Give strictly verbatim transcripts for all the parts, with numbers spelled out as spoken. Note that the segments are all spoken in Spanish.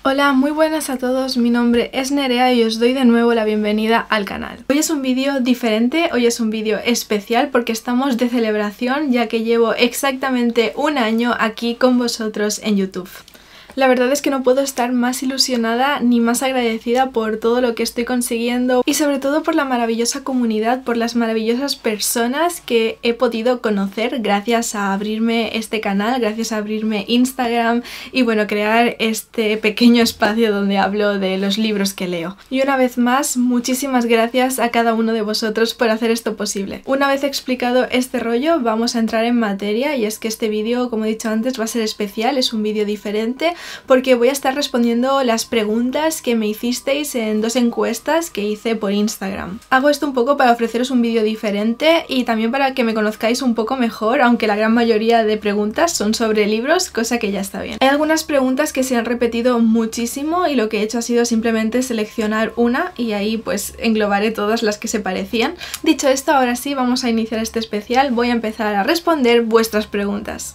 Hola, muy buenas a todos, mi nombre es Nerea y os doy de nuevo la bienvenida al canal. Hoy es un vídeo diferente, hoy es un vídeo especial porque estamos de celebración ya que llevo exactamente un año aquí con vosotros en YouTube. La verdad es que no puedo estar más ilusionada ni más agradecida por todo lo que estoy consiguiendo y sobre todo por la maravillosa comunidad, por las maravillosas personas que he podido conocer gracias a abrirme este canal, gracias a abrirme Instagram y bueno, crear este pequeño espacio donde hablo de los libros que leo. Y una vez más, muchísimas gracias a cada uno de vosotros por hacer esto posible. Una vez explicado este rollo, vamos a entrar en materia y es que este vídeo, como he dicho antes, va a ser especial, es un vídeo diferente porque voy a estar respondiendo las preguntas que me hicisteis en dos encuestas que hice por Instagram. Hago esto un poco para ofreceros un vídeo diferente y también para que me conozcáis un poco mejor, aunque la gran mayoría de preguntas son sobre libros, cosa que ya está bien. Hay algunas preguntas que se han repetido muchísimo y lo que he hecho ha sido simplemente seleccionar una y ahí pues englobaré todas las que se parecían. Dicho esto, ahora sí vamos a iniciar este especial, voy a empezar a responder vuestras preguntas.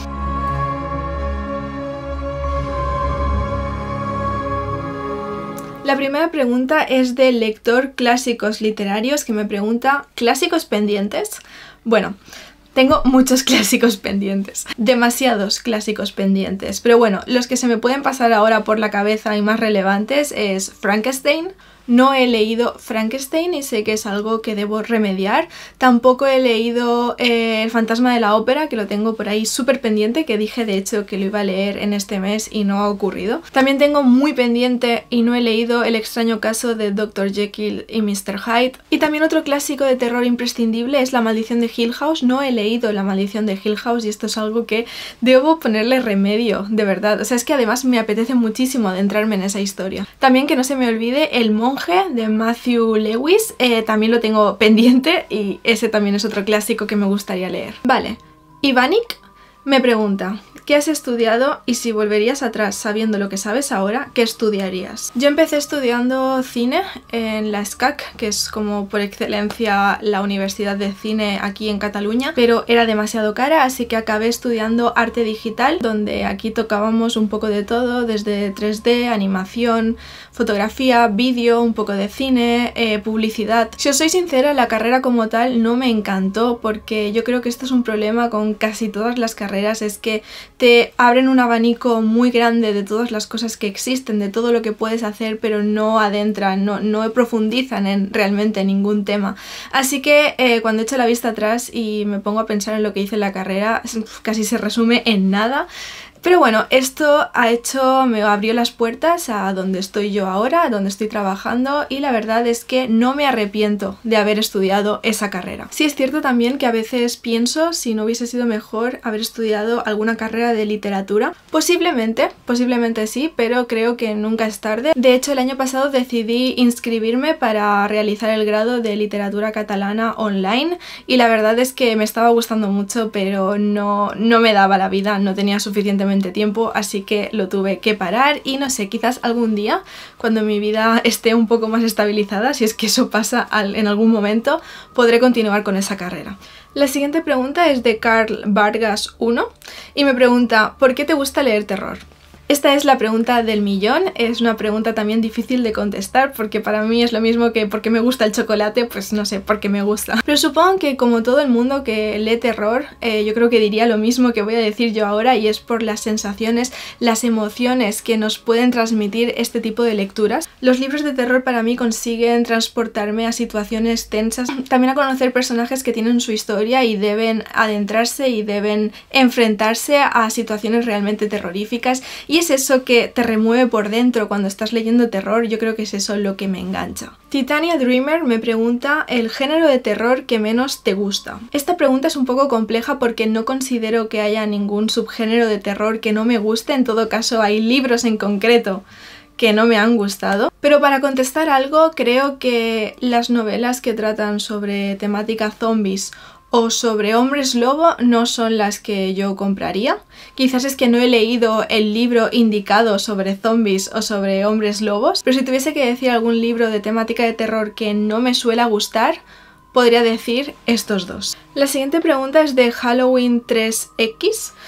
La primera pregunta es del lector Clásicos Literarios que me pregunta ¿clásicos pendientes? Bueno, tengo muchos clásicos pendientes, demasiados clásicos pendientes, pero bueno, los que se me pueden pasar ahora por la cabeza y más relevantes es Frankenstein. No he leído Frankenstein y sé que es algo que debo remediar. Tampoco he leído eh, El fantasma de la ópera, que lo tengo por ahí súper pendiente, que dije de hecho que lo iba a leer en este mes y no ha ocurrido. También tengo muy pendiente y no he leído El extraño caso de doctor Jekyll y mister Hyde. Y también otro clásico de terror imprescindible es La maldición de Hill House. No he leído La maldición de Hill House y esto es algo que debo ponerle remedio, de verdad. O sea, es que además me apetece muchísimo adentrarme en esa historia. También que no se me olvide El monje de Matthew Lewis, eh, también lo tengo pendiente y ese también es otro clásico que me gustaría leer. Vale, Ivanik me pregunta ¿qué has estudiado y si volverías atrás sabiendo lo que sabes ahora, qué estudiarías? Yo empecé estudiando cine en la SCAC, que es como por excelencia la universidad de cine aquí en Cataluña, pero era demasiado cara, así que acabé estudiando arte digital, donde aquí tocábamos un poco de todo, desde tres D, animación, fotografía, vídeo, un poco de cine, eh, publicidad. Si os soy sincera, la carrera como tal no me encantó, porque yo creo que esto es un problema con casi todas las carreras, es que te abren un abanico muy grande de todas las cosas que existen, de todo lo que puedes hacer, pero no adentran, no, no profundizan en realmente ningún tema. Así que eh, cuando echo la vista atrás y me pongo a pensar en lo que hice en la carrera, casi se resume en nada. Pero bueno, esto ha hecho, me abrió las puertas a donde estoy yo ahora, a donde estoy trabajando y la verdad es que no me arrepiento de haber estudiado esa carrera. Sí es cierto también que a veces pienso si no hubiese sido mejor haber estudiado alguna carrera de literatura. Posiblemente, posiblemente sí, pero creo que nunca es tarde. De hecho, el año pasado decidí inscribirme para realizar el grado de literatura catalana online y la verdad es que me estaba gustando mucho, pero no, no me daba la vida, no tenía suficientemente tiempo, así que lo tuve que parar y no sé, quizás algún día cuando mi vida esté un poco más estabilizada, si es que eso pasa al, en algún momento, podré continuar con esa carrera. La siguiente pregunta es de Carl Vargas uno y me pregunta ¿por qué te gusta leer terror? Esta es la pregunta del millón, es una pregunta también difícil de contestar porque para mí es lo mismo que porque me gusta el chocolate, pues no sé, porque me gusta. Pero supongo que como todo el mundo que lee terror, eh, yo creo que diría lo mismo que voy a decir yo ahora y es por las sensaciones, las emociones que nos pueden transmitir este tipo de lecturas. Los libros de terror para mí consiguen transportarme a situaciones tensas, también a conocer personajes que tienen su historia y deben adentrarse y deben enfrentarse a situaciones realmente terroríficas y es eso que te remueve por dentro cuando estás leyendo terror, yo creo que es eso lo que me engancha. Titania Dreamer me pregunta el género de terror que menos te gusta. Esta pregunta es un poco compleja porque no considero que haya ningún subgénero de terror que no me guste, en todo caso hay libros en concreto que no me han gustado. Pero para contestar algo, creo que las novelas que tratan sobre temática zombies o sobre hombres lobo no son las que yo compraría. Quizás es que no he leído el libro indicado sobre zombies o sobre hombres lobos, pero si tuviese que decir algún libro de temática de terror que no me suele gustar, podría decir estos dos. La siguiente pregunta es de Halloween tres equis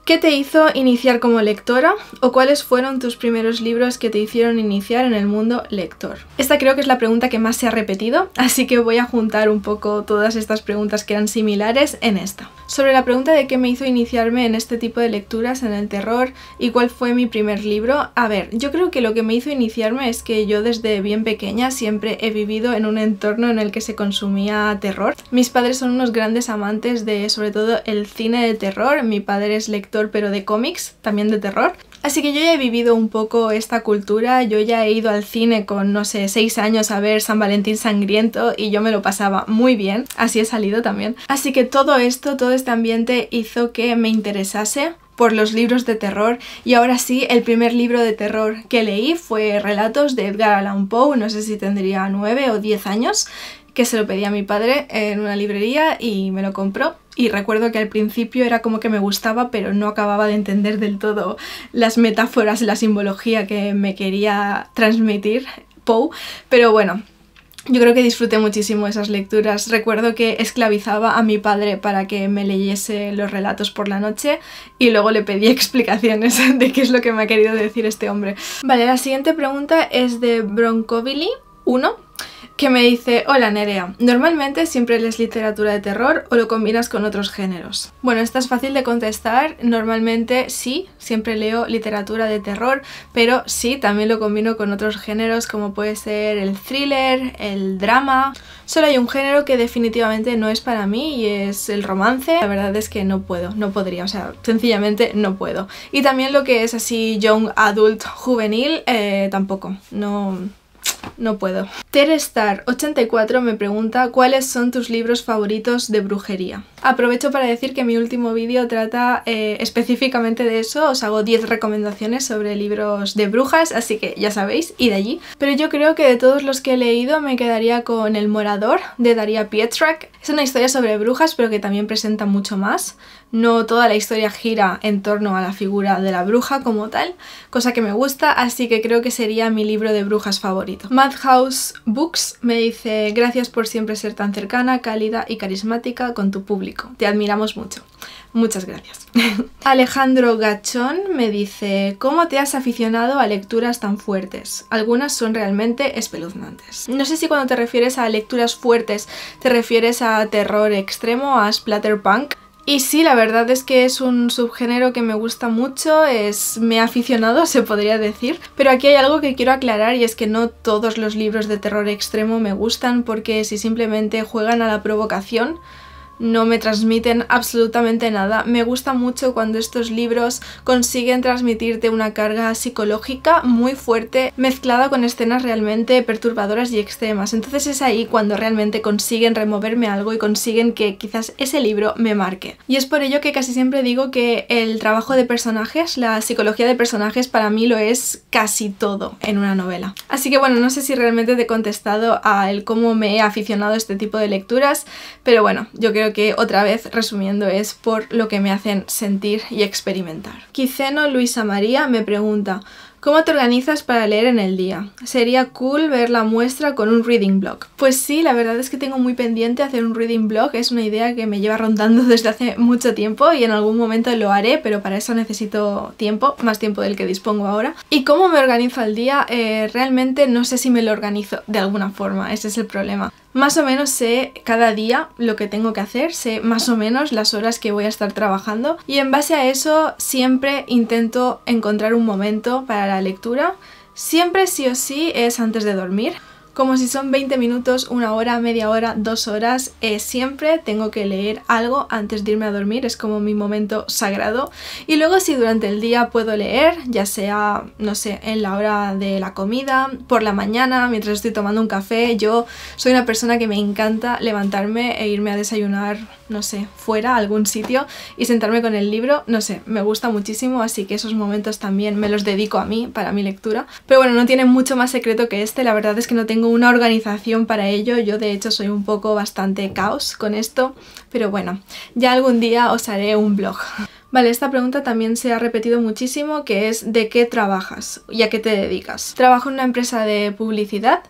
¿Qué te hizo iniciar como lectora? ¿O cuáles fueron tus primeros libros que te hicieron iniciar en el mundo lector? Esta creo que es la pregunta que más se ha repetido, así que voy a juntar un poco todas estas preguntas que eran similares en esta. Sobre la pregunta de qué me hizo iniciarme en este tipo de lecturas, en el terror, y cuál fue mi primer libro, a ver, yo creo que lo que me hizo iniciarme es que yo desde bien pequeña siempre he vivido en un entorno en el que se consumía terror. Mis padres son unos grandes amantes de, sobre todo, el cine de terror. Mi padre es lector pero de cómics, también de terror. Así que yo ya he vivido un poco esta cultura, yo ya he ido al cine con, no sé, seis años a ver San Valentín Sangriento y yo me lo pasaba muy bien, así he salido también. Así que todo esto, todo este ambiente hizo que me interesase por los libros de terror, y ahora sí, el primer libro de terror que leí fue Relatos de Edgar Allan Poe, no sé si tendría nueve o diez años, que se lo pedí a mi padre en una librería y me lo compró. Y recuerdo que al principio era como que me gustaba, pero no acababa de entender del todo las metáforas, la simbología que me quería transmitir Poe, pero bueno, yo creo que disfruté muchísimo esas lecturas. Recuerdo que esclavizaba a mi padre para que me leyese los relatos por la noche y luego le pedí explicaciones de qué es lo que me ha querido decir este hombre. Vale, la siguiente pregunta es de Broncovili uno, que me dice: hola Nerea, ¿normalmente siempre lees literatura de terror o lo combinas con otros géneros? Bueno, esta es fácil de contestar. Normalmente sí, siempre leo literatura de terror, pero sí, también lo combino con otros géneros como puede ser el thriller, el drama. Solo hay un género que definitivamente no es para mí y es el romance. La verdad es que no puedo, no podría, o sea, sencillamente no puedo. Y también lo que es así young adult juvenil, eh, tampoco, no... no puedo. Terestar ochenta y cuatro me pregunta ¿cuáles son tus libros favoritos de brujería? Aprovecho para decir que mi último vídeo trata eh, específicamente de eso. Os hago diez recomendaciones sobre libros de brujas, así que ya sabéis, id allí. Pero yo creo que de todos los que he leído me quedaría con El Morador, de Daria Pietrzak. Es una historia sobre brujas, pero que también presenta mucho más. No toda la historia gira en torno a la figura de la bruja como tal, cosa que me gusta, así que creo que sería mi libro de brujas favorito. Madhouse Books me dice: gracias por siempre ser tan cercana, cálida y carismática con tu público. Te admiramos mucho. Muchas gracias. Alejandro Gachón me dice: ¿cómo te has aficionado a lecturas tan fuertes? Algunas son realmente espeluznantes. No sé si cuando te refieres a lecturas fuertes te refieres a terror extremo, a splatterpunk. Y sí, la verdad es que es un subgénero que me gusta mucho, es me he aficionado, se podría decir. Pero aquí hay algo que quiero aclarar y es que no todos los libros de terror extremo me gustan, porque si simplemente juegan a la provocación, no me transmiten absolutamente nada. Me gusta mucho cuando estos libros consiguen transmitirte una carga psicológica muy fuerte mezclada con escenas realmente perturbadoras y extremas. Entonces es ahí cuando realmente consiguen removerme algo y consiguen que quizás ese libro me marque. Y es por ello que casi siempre digo que el trabajo de personajes, la psicología de personajes, para mí lo es casi todo en una novela. Así que bueno, no sé si realmente te he contestado a el cómo me he aficionado a este tipo de lecturas, pero bueno, yo creo que otra vez, resumiendo, es por lo que me hacen sentir y experimentar. Quiceno Luisa María me pregunta: ¿cómo te organizas para leer en el día? Sería cool ver la muestra con un reading blog. Pues sí, la verdad es que tengo muy pendiente hacer un reading blog. Es una idea que me lleva rondando desde hace mucho tiempo y en algún momento lo haré, pero para eso necesito tiempo, más tiempo del que dispongo ahora. ¿Y cómo me organizo al día? Eh, realmente no sé si me lo organizo de alguna forma, ese es el problema. Más o menos sé cada día lo que tengo que hacer, sé más o menos las horas que voy a estar trabajando y en base a eso siempre intento encontrar un momento para la lectura. Siempre sí o sí es antes de dormir. Como si son veinte minutos, una hora, media hora, dos horas, eh, siempre tengo que leer algo antes de irme a dormir, es como mi momento sagrado. Y luego si durante el día puedo leer, ya sea, no sé, en la hora de la comida, por la mañana, mientras estoy tomando un café. Yo soy una persona que me encanta levantarme e irme a desayunar, no sé, fuera, a algún sitio y sentarme con el libro, no sé, me gusta muchísimo, así que esos momentos también me los dedico a mí, para mi lectura. Pero bueno, no tiene mucho más secreto que este, la verdad es que no tengo una organización para ello. Yo de hecho soy un poco bastante caos con esto, pero bueno, ya algún día os haré un blog. Vale, esta pregunta también se ha repetido muchísimo, que es ¿de qué trabajas y a qué te dedicas? Trabajo en una empresa de publicidad,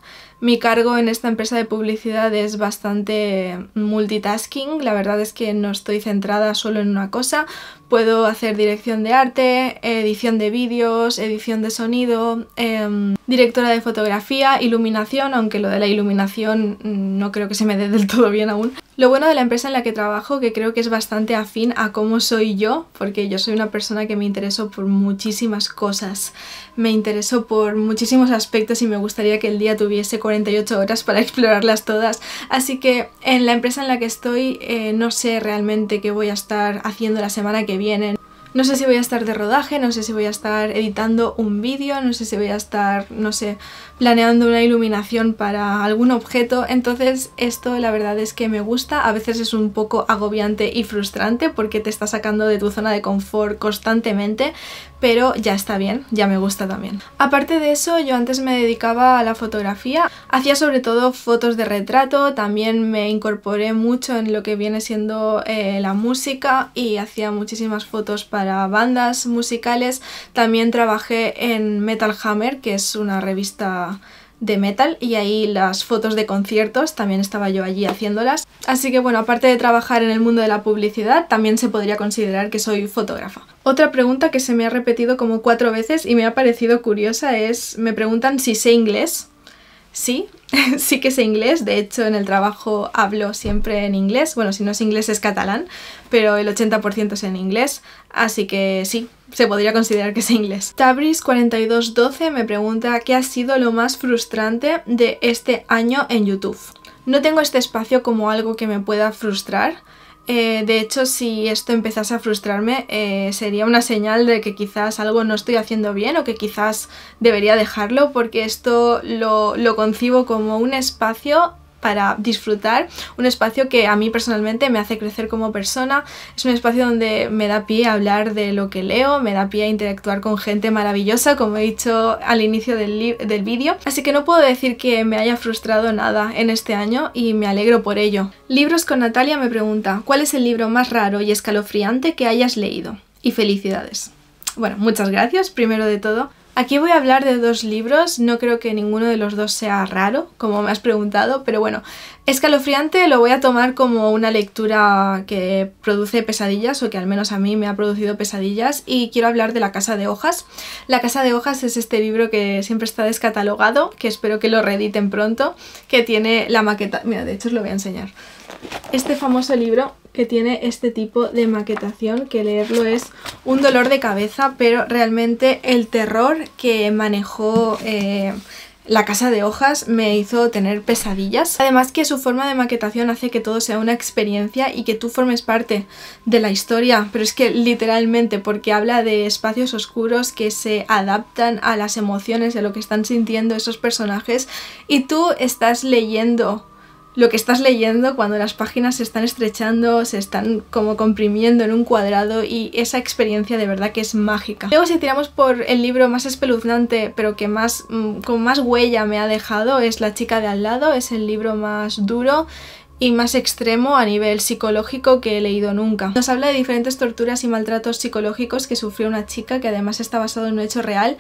Mi cargo en esta empresa de publicidad es bastante multitasking, la verdad es que no estoy centrada solo en una cosa. Puedo hacer dirección de arte, edición de vídeos, edición de sonido, eh, directora de fotografía, iluminación, aunque lo de la iluminación no creo que se me dé del todo bien aún. Lo bueno de la empresa en la que trabajo, que creo que es bastante afín a cómo soy yo, porque yo soy una persona que me intereso por muchísimas cosas, me intereso por muchísimos aspectos y me gustaría que el día tuviese cuarenta y ocho horas para explorarlas todas, así que en la empresa en la que estoy eh, no sé realmente qué voy a estar haciendo la semana que viene. No sé si voy a estar de rodaje, no sé si voy a estar editando un vídeo, no sé si voy a estar, no sé, planeando una iluminación para algún objeto. Entonces esto la verdad es que me gusta, a veces es un poco agobiante y frustrante porque te está sacando de tu zona de confort constantemente, pero ya está bien, ya me gusta también. Aparte de eso, yo antes me dedicaba a la fotografía, hacía sobre todo fotos de retrato, también me incorporé mucho en lo que viene siendo eh, la música y hacía muchísimas fotos para bandas musicales. También trabajé en Metal Hammer, que es una revista de metal, y ahí las fotos de conciertos también estaba yo allí haciéndolas. Así que bueno, aparte de trabajar en el mundo de la publicidad, también se podría considerar que soy fotógrafa. Otra pregunta que se me ha repetido como cuatro veces y me ha parecido curiosa es, me preguntan si sé inglés. Sí, sí que sé inglés, de hecho en el trabajo hablo siempre en inglés, bueno, si no es inglés es catalán, pero el ochenta por ciento es en inglés, así que sí, se podría considerar que sé inglés. Tabris cuarenta y dos doce me pregunta ¿qué ha sido lo más frustrante de este año en YouTube? No tengo este espacio como algo que me pueda frustrar. Eh, de hecho, si esto empezase a frustrarme, eh, sería una señal de que quizás algo no estoy haciendo bien o que quizás debería dejarlo, porque esto lo, lo concibo como un espacio para disfrutar, un espacio que a mí personalmente me hace crecer como persona, es un espacio donde me da pie a hablar de lo que leo, me da pie a interactuar con gente maravillosa, como he dicho al inicio del, del vídeo, así que no puedo decir que me haya frustrado nada en este año y me alegro por ello. Libros con Natalia me pregunta, ¿cuál es el libro más raro y escalofriante que hayas leído? Y felicidades. Bueno, muchas gracias, primero de todo. Aquí voy a hablar de dos libros, no creo que ninguno de los dos sea raro, como me has preguntado, pero bueno, escalofriante lo voy a tomar como una lectura que produce pesadillas, o que al menos a mí me ha producido pesadillas, y quiero hablar de La Casa de Hojas. La Casa de Hojas es este libro que siempre está descatalogado, que espero que lo reediten pronto, que tiene la maqueta... Mira, de hecho os lo voy a enseñar. Este famoso libro que tiene este tipo de maquetación, que leerlo es un dolor de cabeza, pero realmente el terror que manejó eh, La Casa de Hojas me hizo tener pesadillas. Además que su forma de maquetación hace que todo sea una experiencia y que tú formes parte de la historia, pero es que literalmente, porque habla de espacios oscuros que se adaptan a las emociones de lo que están sintiendo esos personajes, y tú estás leyendo lo que estás leyendo cuando las páginas se están estrechando, se están como comprimiendo en un cuadrado, y esa experiencia de verdad que es mágica. Luego, si tiramos por el libro más espeluznante pero que más con más huella me ha dejado, es La chica de al lado. Es el libro más duro y más extremo a nivel psicológico que he leído nunca. Nos habla de diferentes torturas y maltratos psicológicos que sufrió una chica, que además está basado en un hecho real,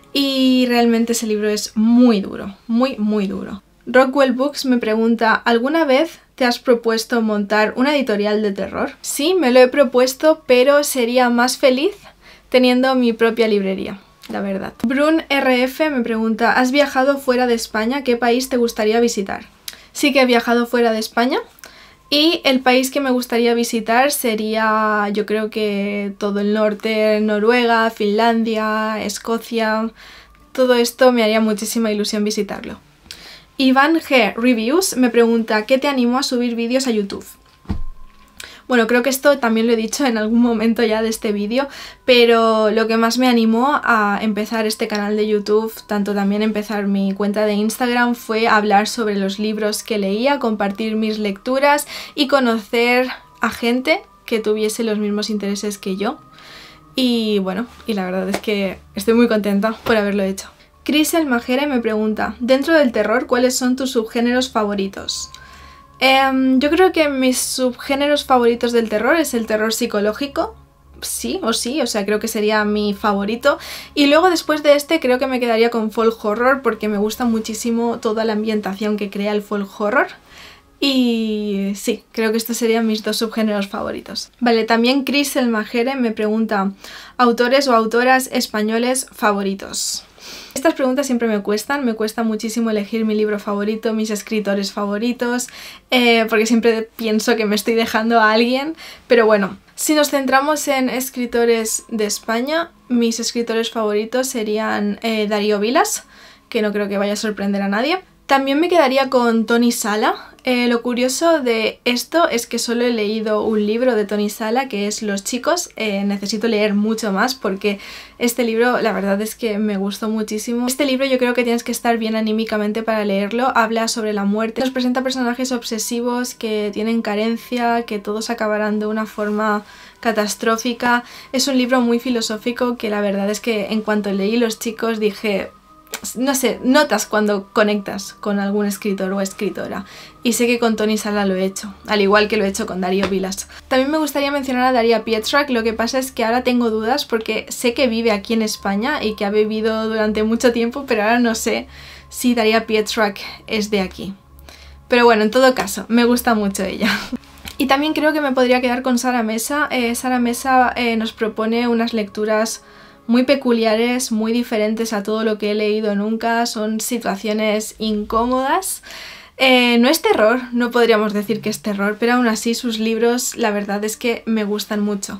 y realmente ese libro es muy duro, muy muy duro. Rockwell Books me pregunta, ¿alguna vez te has propuesto montar una editorial de terror? Sí, me lo he propuesto, pero sería más feliz teniendo mi propia librería, la verdad. Brun R F me pregunta, ¿has viajado fuera de España? ¿Qué país te gustaría visitar? Sí que he viajado fuera de España, y el país que me gustaría visitar sería, yo creo que todo el norte, Noruega, Finlandia, Escocia. Todo esto me haría muchísima ilusión visitarlo. Iván G. Reviews me pregunta, ¿qué te animó a subir vídeos a YouTube? Bueno, creo que esto también lo he dicho en algún momento ya de este vídeo, pero lo que más me animó a empezar este canal de YouTube, tanto también empezar mi cuenta de Instagram, fue hablar sobre los libros que leía, compartir mis lecturas y conocer a gente que tuviese los mismos intereses que yo. Y bueno, y la verdad es que estoy muy contenta por haberlo hecho. Chris El Majere me pregunta, dentro del terror, ¿cuáles son tus subgéneros favoritos? Eh, yo creo que mis subgéneros favoritos del terror es el terror psicológico, sí o sí, o sea, creo que sería mi favorito. Y luego después de este creo que me quedaría con folk horror porque me gusta muchísimo toda la ambientación que crea el folk horror. Y sí, creo que estos serían mis dos subgéneros favoritos. Vale, también Chris El Majere me pregunta autores o autoras españoles favoritos. Estas preguntas siempre me cuestan, me cuesta muchísimo elegir mi libro favorito, mis escritores favoritos, eh, porque siempre pienso que me estoy dejando a alguien, pero bueno, si nos centramos en escritores de España, mis escritores favoritos serían eh, Darío Vilas, que no creo que vaya a sorprender a nadie. También me quedaría con Toni Sala. Eh, lo curioso de esto es que solo he leído un libro de Toni Sala, que es Los chicos. Eh, necesito leer mucho más porque este libro la verdad es que me gustó muchísimo. Este libro yo creo que tienes que estar bien anímicamente para leerlo. Habla sobre la muerte, nos presenta personajes obsesivos que tienen carencia, que todos acabarán de una forma catastrófica. Es un libro muy filosófico que la verdad es que en cuanto leí Los chicos dije... No sé, notas cuando conectas con algún escritor o escritora. Y sé que con Toni Sala lo he hecho, al igual que lo he hecho con Darío Vilas. También me gustaría mencionar a Daria Pietrzak, lo que pasa es que ahora tengo dudas porque sé que vive aquí en España y que ha vivido durante mucho tiempo, pero ahora no sé si Daria Pietrzak es de aquí. Pero bueno, en todo caso, me gusta mucho ella. Y también creo que me podría quedar con Sara Mesa. Eh, Sara Mesa eh, nos propone unas lecturas muy peculiares, muy diferentes a todo lo que he leído nunca, son situaciones incómodas. Eh, no es terror, no podríamos decir que es terror, pero aún así sus libros la verdad es que me gustan mucho.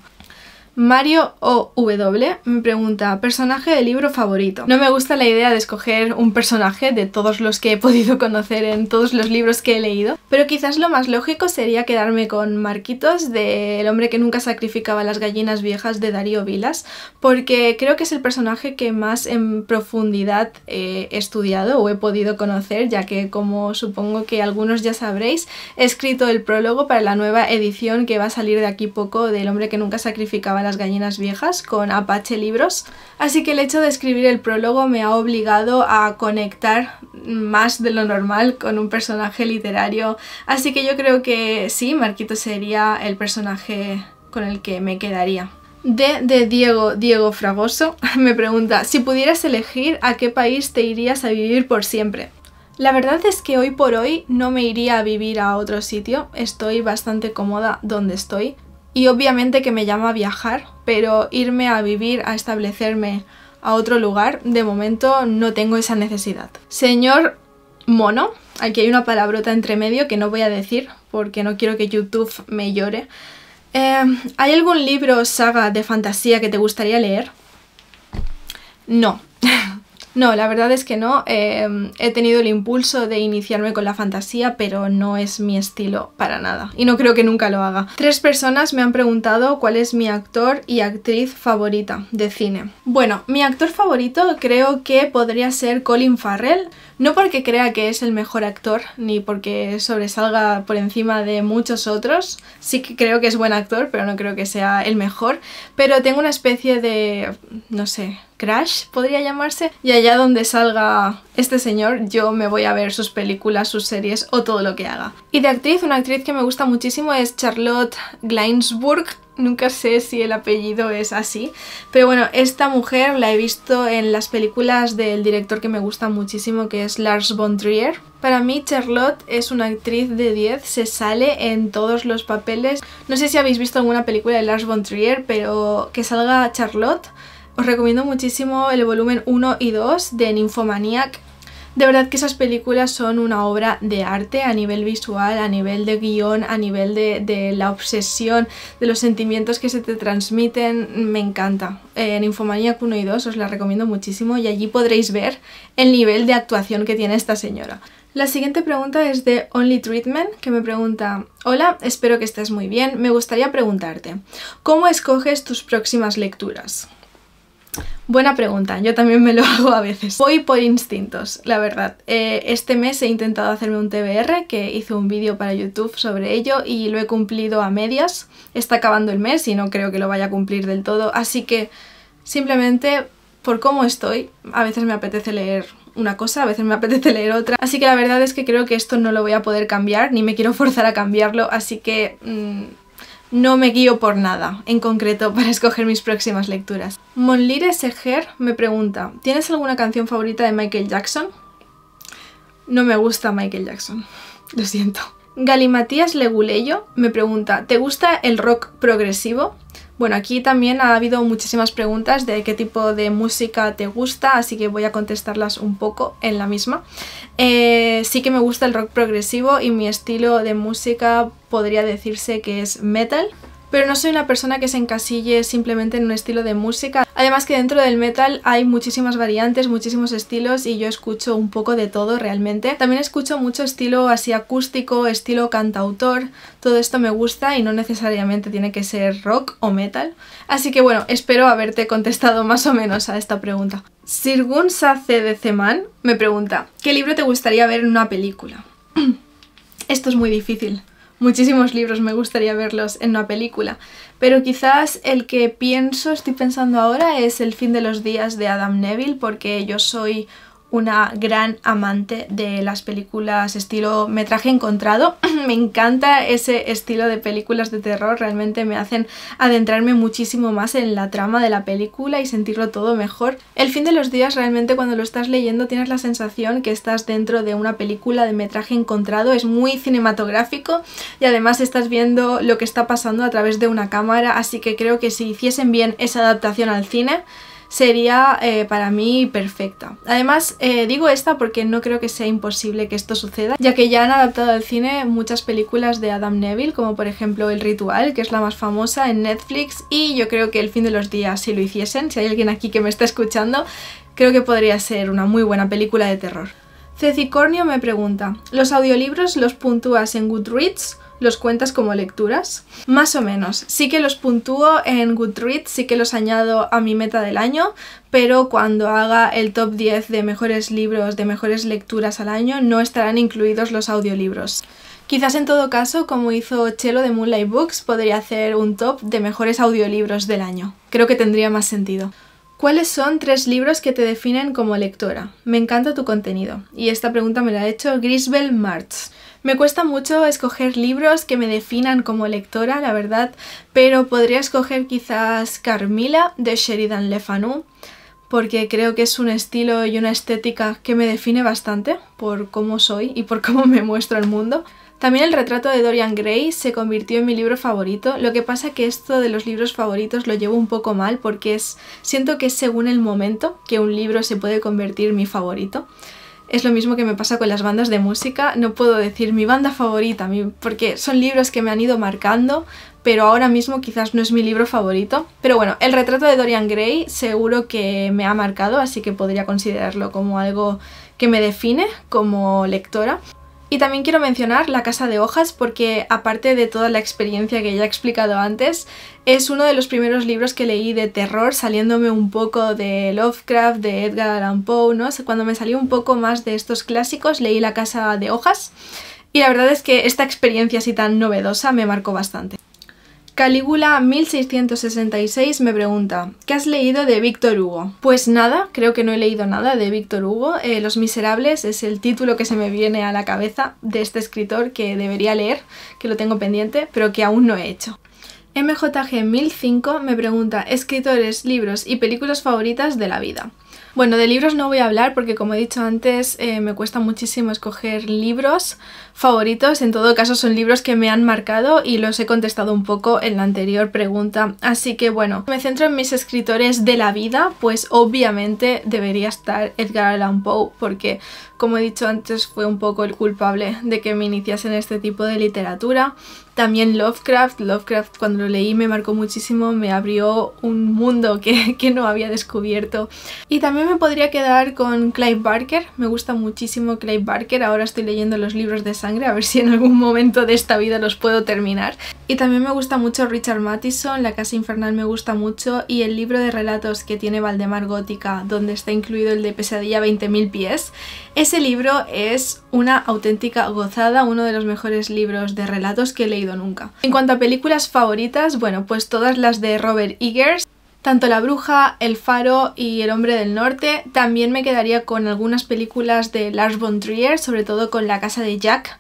Mario O W me pregunta, personaje de libro favorito. No me gusta la idea de escoger un personaje de todos los que he podido conocer en todos los libros que he leído, pero quizás lo más lógico sería quedarme con Marquitos, de El hombre que nunca sacrificaba las gallinas viejas, de Darío Vilas, porque creo que es el personaje que más en profundidad he estudiado o he podido conocer, ya que, como supongo que algunos ya sabréis, he escrito el prólogo para la nueva edición que va a salir de aquí poco del hombre que nunca sacrificaba las gallinas viejas con Apache Libros, así que el hecho de escribir el prólogo me ha obligado a conectar más de lo normal con un personaje literario, así que yo creo que sí, Marquito sería el personaje con el que me quedaría. D de Diego, Diego Fragoso me pregunta, si pudieras elegir a qué país te irías a vivir por siempre. La verdad es que hoy por hoy no me iría a vivir a otro sitio, estoy bastante cómoda donde estoy. Y obviamente que me llama a viajar, pero irme a vivir, a establecerme a otro lugar, de momento no tengo esa necesidad. Señor Mono, aquí hay una palabrota entre medio que no voy a decir porque no quiero que YouTube me llore. Eh, ¿Hay algún libro o saga de fantasía que te gustaría leer? No. No, la verdad es que no. Eh, he tenido el impulso de iniciarme con la fantasía, pero no es mi estilo para nada. Y no creo que nunca lo haga. Tres personas me han preguntado cuál es mi actor y actriz favorita de cine. Bueno, mi actor favorito creo que podría ser Colin Farrell. No porque crea que es el mejor actor, ni porque sobresalga por encima de muchos otros. Sí que creo que es buen actor, pero no creo que sea el mejor. Pero tengo una especie de... no sé... crush, podría llamarse, y allá donde salga este señor yo me voy a ver sus películas, sus series o todo lo que haga. Y de actriz, una actriz que me gusta muchísimo es Charlotte Gainsbourg, nunca sé si el apellido es así, pero bueno, esta mujer la he visto en las películas del director que me gusta muchísimo, que es Lars von Trier. Para mí Charlotte es una actriz de diez, se sale en todos los papeles. No sé si habéis visto alguna película de Lars von Trier, pero que salga Charlotte. Os recomiendo muchísimo el volumen uno y dos de Nymphomaniac. De verdad que esas películas son una obra de arte a nivel visual, a nivel de guión, a nivel de, de la obsesión, de los sentimientos que se te transmiten. Me encanta. Eh, Nymphomaniac uno y dos os la recomiendo muchísimo y allí podréis ver el nivel de actuación que tiene esta señora. La siguiente pregunta es de Only Treatment, que me pregunta: hola, espero que estés muy bien. Me gustaría preguntarte, ¿cómo escoges tus próximas lecturas? Buena pregunta, yo también me lo hago a veces. Voy por instintos, la verdad. Eh, este mes he intentado hacerme un T B R, que hice un vídeo para YouTube sobre ello y lo he cumplido a medias. Está acabando el mes y no creo que lo vaya a cumplir del todo, así que simplemente por cómo estoy, a veces me apetece leer una cosa, a veces me apetece leer otra. Así que la verdad es que creo que esto no lo voy a poder cambiar, ni me quiero forzar a cambiarlo, así que... Mmm, No me guío por nada en concreto para escoger mis próximas lecturas. Monlire Seger me pregunta, ¿tienes alguna canción favorita de Michael Jackson? No me gusta Michael Jackson, lo siento. Galimatías Leguleyo me pregunta, ¿te gusta el rock progresivo? Bueno, aquí también ha habido muchísimas preguntas de qué tipo de música te gusta, así que voy a contestarlas un poco en la misma. Eh, sí que me gusta el rock progresivo y mi estilo de música podría decirse que es metal, pero no soy una persona que se encasille simplemente en un estilo de música. Además que dentro del metal hay muchísimas variantes, muchísimos estilos y yo escucho un poco de todo realmente. También escucho mucho estilo así acústico, estilo cantautor, todo esto me gusta y no necesariamente tiene que ser rock o metal. Así que bueno, espero haberte contestado más o menos a esta pregunta. Sirgun Sace de Ceman me pregunta, ¿qué libro te gustaría ver en una película? Esto es muy difícil. Muchísimos libros me gustaría verlos en una película, pero quizás el que pienso, estoy pensando ahora, es El fin de los días de Adam Neville, porque yo soy una gran amante de las películas estilo metraje encontrado. Me encanta ese estilo de películas de terror, realmente me hacen adentrarme muchísimo más en la trama de la película y sentirlo todo mejor. El fin de los días realmente cuando lo estás leyendo tienes la sensación que estás dentro de una película de metraje encontrado, es muy cinematográfico y además estás viendo lo que está pasando a través de una cámara, así que creo que si hiciesen bien esa adaptación al cine sería eh, para mí perfecta. Además, eh, digo esta porque no creo que sea imposible que esto suceda, ya que ya han adaptado al cine muchas películas de Adam Neville, como por ejemplo El Ritual, que es la más famosa en Netflix, y yo creo que El fin de los días, si lo hiciesen, si hay alguien aquí que me está escuchando, creo que podría ser una muy buena película de terror. Cecicornio me pregunta, ¿los audiolibros los puntúas en Goodreads? ¿Los cuentas como lecturas? Más o menos. Sí que los puntúo en Goodreads, sí que los añado a mi meta del año, pero cuando haga el top diez de mejores libros, de mejores lecturas al año, no estarán incluidos los audiolibros. Quizás en todo caso, como hizo Chelo de Moonlight Books, podría hacer un top de mejores audiolibros del año. Creo que tendría más sentido. ¿Cuáles son tres libros que te definen como lectora? Me encanta tu contenido. Y esta pregunta me la ha hecho Grisbel March. Me cuesta mucho escoger libros que me definan como lectora, la verdad, pero podría escoger quizás Carmilla de Sheridan Le Fanu, porque creo que es un estilo y una estética que me define bastante por cómo soy y por cómo me muestro al mundo. También El retrato de Dorian Gray se convirtió en mi libro favorito, lo que pasa que esto de los libros favoritos lo llevo un poco mal porque es, siento que es según el momento que un libro se puede convertir en mi favorito. Es lo mismo que me pasa con las bandas de música, no puedo decir mi banda favorita, porque son libros que me han ido marcando, pero ahora mismo quizás no es mi libro favorito. Pero bueno, El retrato de Dorian Gray seguro que me ha marcado, así que podría considerarlo como algo que me define como lectora. Y también quiero mencionar La casa de hojas porque, aparte de toda la experiencia que ya he explicado antes, es uno de los primeros libros que leí de terror, saliéndome un poco de Lovecraft, de Edgar Allan Poe, ¿no? Cuando me salió un poco más de estos clásicos, leí La casa de hojas y la verdad es que esta experiencia así tan novedosa me marcó bastante. Calígula mil seiscientos sesenta y seis me pregunta, ¿qué has leído de Víctor Hugo? Pues nada, creo que no he leído nada de Víctor Hugo. Eh, Los Miserables es el título que se me viene a la cabeza de este escritor que debería leer, que lo tengo pendiente, pero que aún no he hecho. M J G mil cinco me pregunta, escritores, libros y películas favoritas de la vida. Bueno, de libros no voy a hablar porque, como he dicho antes, eh, me cuesta muchísimo escoger libros favoritos. En todo caso, son libros que me han marcado y los he contestado un poco en la anterior pregunta. Así que bueno, me centro en mis escritores de la vida, pues obviamente debería estar Edgar Allan Poe porque, como he dicho antes, fue un poco el culpable de que me iniciase en este tipo de literatura. También Lovecraft, Lovecraft cuando lo leí me marcó muchísimo, me abrió un mundo que, que no había descubierto. Y también me podría quedar con Clive Barker, me gusta muchísimo Clive Barker, ahora estoy leyendo los libros de sangre, a ver si en algún momento de esta vida los puedo terminar. Y también me gusta mucho Richard Matheson, La casa infernal me gusta mucho, y el libro de relatos que tiene Valdemar Gótica, donde está incluido el de Pesadilla a veinte mil pies. Ese libro es una auténtica gozada, uno de los mejores libros de relatos que he leído nunca. En cuanto a películas favoritas, bueno, pues todas las de Robert Eggers, tanto La bruja, El faro y El hombre del norte. También me quedaría con algunas películas de Lars von Trier, sobre todo con La casa de Jack,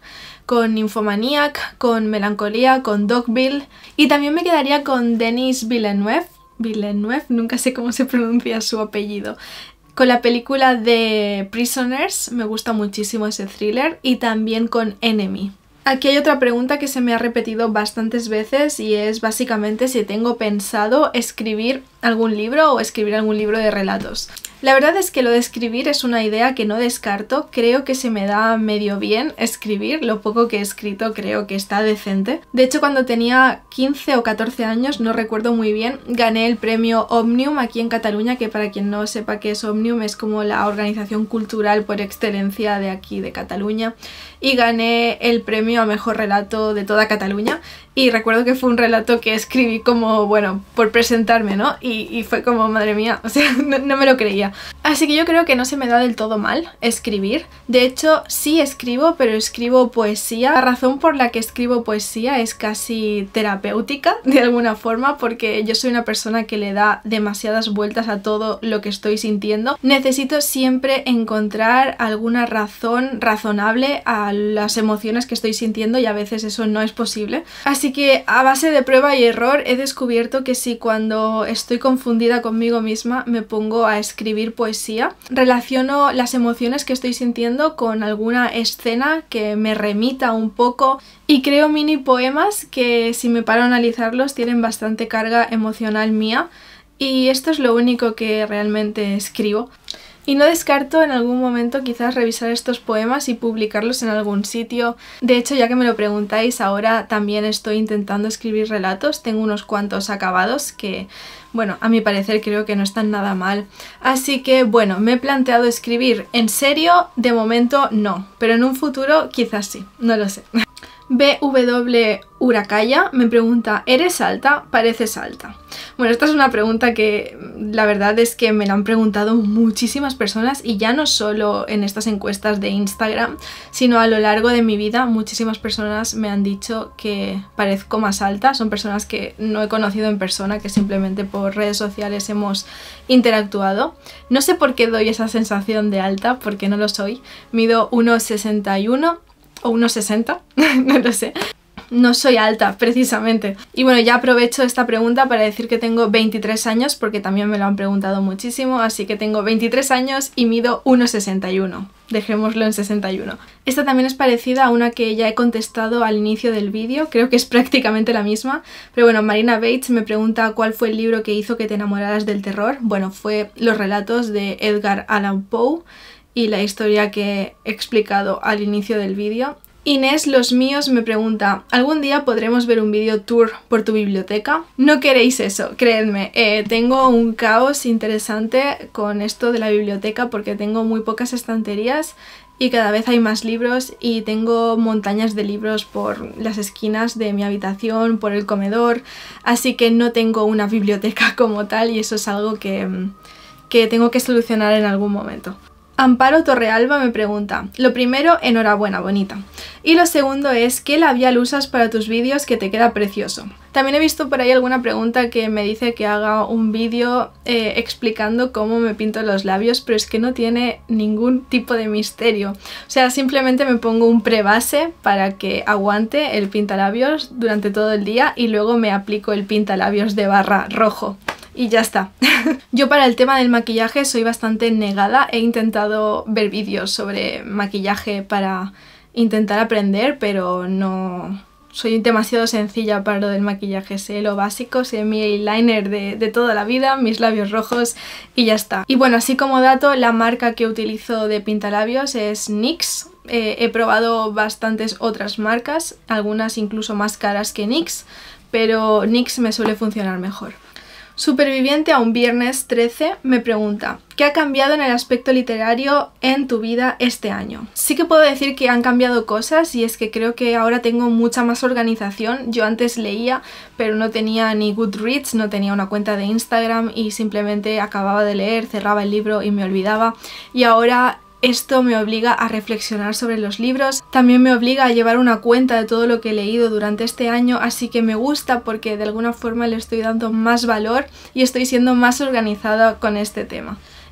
con Nymphomaniac, con Melancolía, con Dogville y también me quedaría con Denis Villeneuve, Villeneuve, nunca sé cómo se pronuncia su apellido, con la película de Prisoners, me gusta muchísimo ese thriller, y también con Enemy. Aquí hay otra pregunta que se me ha repetido bastantes veces y es básicamente si tengo pensado escribir algún libro o escribir algún libro de relatos. La verdad es que lo de escribir es una idea que no descarto, creo que se me da medio bien escribir, lo poco que he escrito creo que está decente. De hecho, cuando tenía quince o catorce años, no recuerdo muy bien, gané el premio Òmnium aquí en Cataluña, que para quien no sepa qué es Òmnium es como la organización cultural por excelencia de aquí de Cataluña, y gané el premio a mejor relato de toda Cataluña. Y recuerdo que fue un relato que escribí como, bueno, por presentarme, ¿no? Y, y fue como, madre mía, o sea, no, no me lo creía. Así que yo creo que no se me da del todo mal escribir. De hecho, sí escribo, pero escribo poesía. La razón por la que escribo poesía es casi terapéutica, de alguna forma, porque yo soy una persona que le da demasiadas vueltas a todo lo que estoy sintiendo. Necesito siempre encontrar alguna razón razonable a las emociones que estoy sintiendo y a veces eso no es posible. Así Así que a base de prueba y error he descubierto que si cuando estoy confundida conmigo misma me pongo a escribir poesía, relaciono las emociones que estoy sintiendo con alguna escena que me remita un poco y creo mini poemas que, si me paro a analizarlos, tienen bastante carga emocional mía, y esto es lo único que realmente escribo. Y no descarto en algún momento quizás revisar estos poemas y publicarlos en algún sitio. De hecho, ya que me lo preguntáis, ahora también estoy intentando escribir relatos. Tengo unos cuantos acabados que, bueno, a mi parecer creo que no están nada mal. Así que, bueno, me he planteado escribir. En serio, de momento no, pero en un futuro quizás sí, no lo sé. B W Uracaya me pregunta, ¿eres alta? Pareces alta. Bueno, esta es una pregunta que la verdad es que me la han preguntado muchísimas personas, y ya no solo en estas encuestas de Instagram, sino a lo largo de mi vida muchísimas personas me han dicho que parezco más alta. Son personas que no he conocido en persona, que simplemente por redes sociales hemos interactuado. No sé por qué doy esa sensación de alta, porque no lo soy. Mido uno sesenta y uno o uno sesenta, no lo sé. No soy alta, precisamente. Y bueno, ya aprovecho esta pregunta para decir que tengo veintitrés años, porque también me lo han preguntado muchísimo, así que tengo veintitrés años y mido uno sesenta y uno. Dejémoslo en sesenta y uno. Esta también es parecida a una que ya he contestado al inicio del vídeo, creo que es prácticamente la misma, pero bueno, Marina Bates me pregunta cuál fue el libro que hizo que te enamoraras del terror. Bueno, fue Los relatos de Edgar Allan Poe y la historia que he explicado al inicio del vídeo. Inés Los Míos me pregunta, ¿algún día podremos ver un vídeo tour por tu biblioteca? No queréis eso, creedme. Eh, tengo un caos interesante con esto de la biblioteca porque tengo muy pocas estanterías y cada vez hay más libros, y tengo montañas de libros por las esquinas de mi habitación, por el comedor, así que no tengo una biblioteca como tal, y eso es algo que, que tengo que solucionar en algún momento. Amparo Torrealba me pregunta, lo primero, enhorabuena, bonita. Y lo segundo es, ¿qué labial usas para tus vídeos que te queda precioso? También he visto por ahí alguna pregunta que me dice que haga un vídeo eh, explicando cómo me pinto los labios, pero es que no tiene ningún tipo de misterio. O sea, simplemente me pongo un prebase para que aguante el pintalabios durante todo el día y luego me aplico el pintalabios de barra rojo. Y ya está. Yo para el tema del maquillaje soy bastante negada. He intentado ver vídeos sobre maquillaje para intentar aprender, pero no... Soy demasiado sencilla para lo del maquillaje. Sé lo básico, sé mi eyeliner de, de toda la vida, mis labios rojos y ya está. Y bueno, así como dato, la marca que utilizo de pintalabios es NYX. Eh, he probado bastantes otras marcas, algunas incluso más caras que NYX, pero NYX me suele funcionar mejor. Superviviente a un viernes trece me pregunta, ¿qué ha cambiado en el aspecto literario en tu vida este año? Sí que puedo decir que han cambiado cosas, y es que creo que ahora tengo mucha más organización. Yo antes leía, pero no tenía ni Goodreads, no tenía una cuenta de Instagram y simplemente acababa de leer, cerraba el libro y me olvidaba. Y ahora esto me obliga a reflexionar sobre los libros, también me obliga a llevar una cuenta de todo lo que he leído durante este año, así que me gusta porque de alguna forma le estoy dando más valor y estoy siendo más organizada con este tema.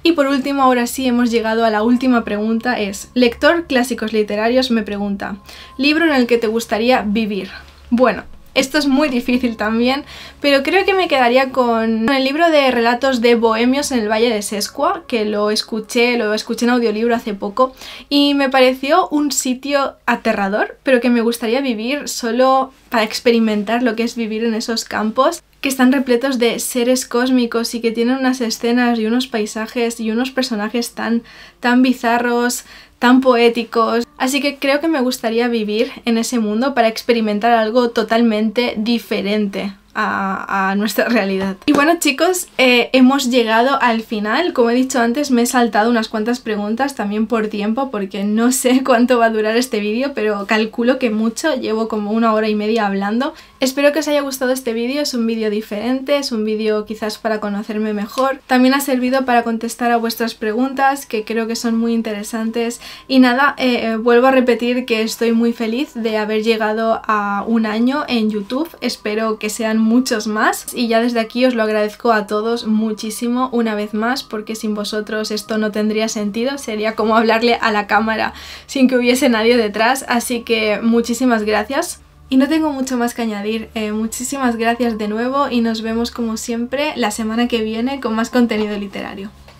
Y por último, ahora sí hemos llegado a la última pregunta, es lector clásicos literarios me pregunta, ¿libro en el que te gustaría vivir? Bueno, esto es muy difícil también, pero creo que me quedaría con el libro de relatos de Bohemios en el Valle de Sescua, que lo escuché, lo escuché en audiolibro hace poco y me pareció un sitio aterrador, pero que me gustaría vivir solo para experimentar lo que es vivir en esos campos, que están repletos de seres cósmicos y que tienen unas escenas y unos paisajes y unos personajes tan, tan bizarros, tan poéticos. Así que creo que me gustaría vivir en ese mundo para experimentar algo totalmente diferente a, a nuestra realidad. Y bueno chicos, eh, hemos llegado al final. Como he dicho antes, me he saltado unas cuantas preguntas también por tiempo porque no sé cuánto va a durar este vídeo, pero calculo que mucho, llevo como una hora y media hablando. Espero que os haya gustado este vídeo, es un vídeo diferente, es un vídeo quizás para conocerme mejor. También ha servido para contestar a vuestras preguntas, que creo que son muy interesantes. Y nada, eh, vuelvo a repetir que estoy muy feliz de haber llegado a un año en YouTube. Espero que sean muchos más y ya desde aquí os lo agradezco a todos muchísimo una vez más, porque sin vosotros esto no tendría sentido, sería como hablarle a la cámara sin que hubiese nadie detrás, así que muchísimas gracias. Y no tengo mucho más que añadir, eh, muchísimas gracias de nuevo y nos vemos como siempre la semana que viene con más contenido literario.